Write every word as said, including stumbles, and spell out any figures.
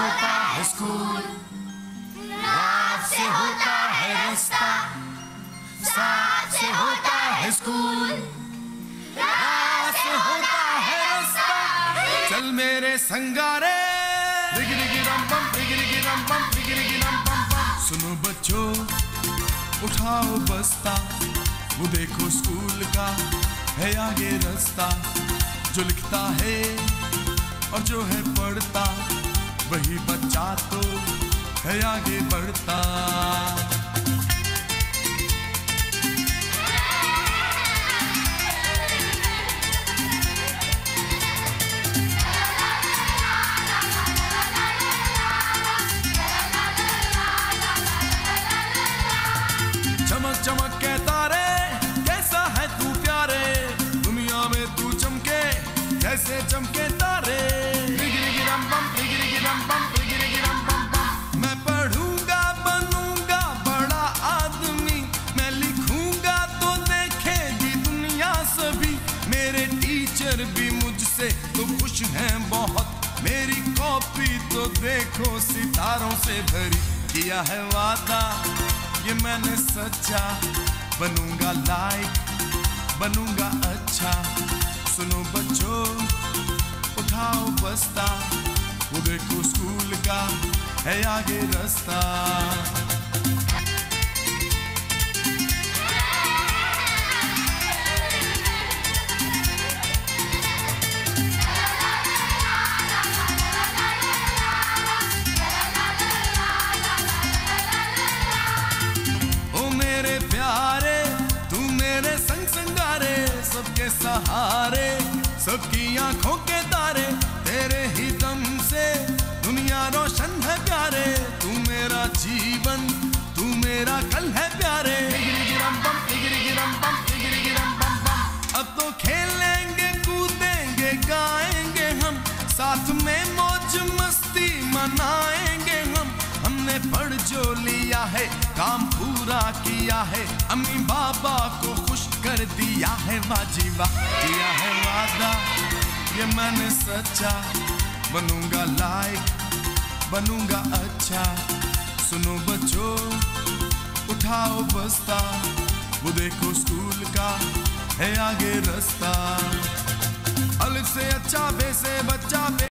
होता है स्कूल, रात से होता है रास्ता, साथ से होता है स्कूल, रात से होता है रास्ता। चल मेरे संगारे, रिगिरिगी रम बम, रिगिरिगी रम बम, रिगिरिगी रम बम बम। सुनो बच्चों, उठाओ बस्ता, वो देखो स्कूल का है आगे रास्ता। जो लिखता है और जो है पढ़ता, वही बच्चा तो है आगे बढ़ता। चमक चमक के तारे, कैसा है तू प्यारे, दुनिया में तू चमके कैसे चमके तारे। रिगिरिगी रम बम, रिगिरिगी रम बम, रिगिरिगी रम बम बम। मैं पढ़ूंगा बनूंगा बड़ा आदमी, मैं लिखूंगा तो देखेगी दुनिया सभी। मेरे टीचर भी मुझसे तो खुश हैं बहुत, मेरी कॉपी तो देखो सितारों से भरी। किया है वादा ये मैंने सच्चा, बनूंगा लाइक बनूंगा अच्छा। सुनो बच्चों, उठाओ बस्ता, वो देखो स्कूल का है आगे रास्ता। मेरे प्यारे तू मेरे संग संगारे, सबके सहारे सबकी आंखों के तारे। तेरे ही दम से दुनिया रोशन है प्यारे, तू मेरा जीवन तू मेरा कल है प्यारे। गिरगिरम बम, गिरगिरम बम, गिरगिरम बम बम। अब तो खेलेंगे कूदेंगे गाएंगे हम, साथ में मौज मस्ती मनाएंगे हम। हमने पढ़ जो लिया है काम पूरा किया है, अम्मी बाबा को खुश कर दिया है। वाजी वाह, किया है वादा ये मैंने सच्चा, बनूंगा लाइक बनूंगा अच्छा। सुनो बच्चों, उठाओ बस्ता, वो देखो स्कूल का है आगे रास्ता। अलिफ से अच्छा, बे से बच्चा, बे